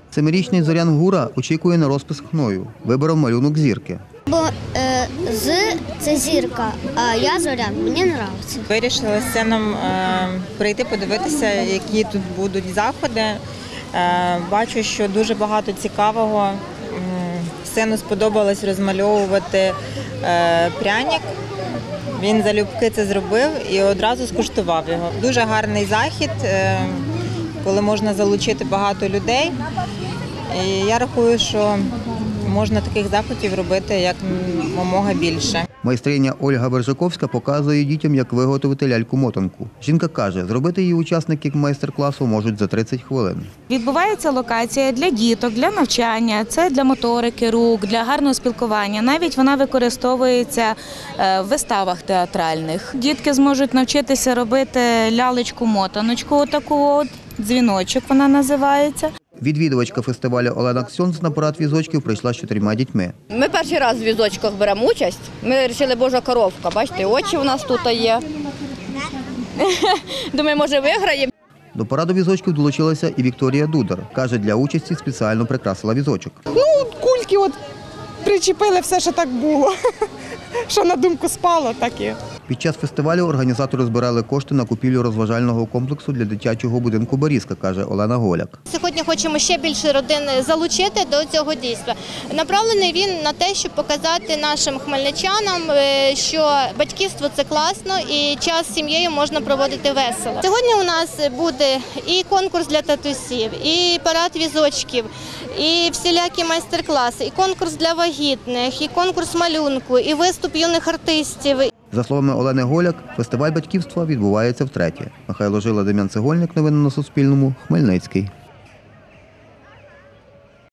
7-річний Зорян Гура очікує на розпис хною. Вибрав малюнок зірки. Бо «з» – це зірка, а я Зорян, мені подобається. Вирішили з сином прийти подивитися, які тут будуть заходи. Бачу, що дуже багато цікавого. Сину сподобалось розмальовувати пряник. Він залюбки це зробив і одразу скуштував його. Дуже гарний захід, коли можна залучити багато людей. І я рахую, що можна таких заходів робити якомога більше. Майстриня Ольга Бержаковська показує дітям, як виготовити ляльку-мотанку. Жінка каже, зробити її учасники майстер-класу можуть за 30 хвилин. Відбувається локація для діток, для навчання, це для моторики рук, для гарного спілкування. Навіть вона використовується в виставах театральних. Дітки зможуть навчитися робити лялечку-мотаночку, отаку от, дзвіночок вона називається. Відвідувачка фестивалю Олена Ксьонц на парад візочків прийшла з 4 дітьми. Ми перший раз в візочках беремо участь. Ми вирішили «Божа коровка». Бачите, очі у нас тут є. Думаю, може виграємо. До параду візочків долучилася і Вікторія Дудар. Каже, для участі спеціально прикрасила візочок. Кульки причепили все, що так було. Що на думку спало, так і. Під час фестивалю організатори збирали кошти на купівлю розважального комплексу для дитячого будинку «Берізка», каже Олена Голяк. Сьогодні хочемо ще більше родин залучити до цього дійства. Направлений він на те, щоб показати нашим хмельничанам, що батьківство – це класно і час з сім'єю можна проводити весело. Сьогодні у нас буде і конкурс для татусів, і парад візочків, і всілякі майстер-класи, і конкурс для вагітних, і конкурс малюнку, і виступ юних артистів. За словами Олени Голяк, фестиваль батьківства відбувається втретє. Михайло Жила, Дем'ян Цегольник. Новини на Суспільному. Хмельницький.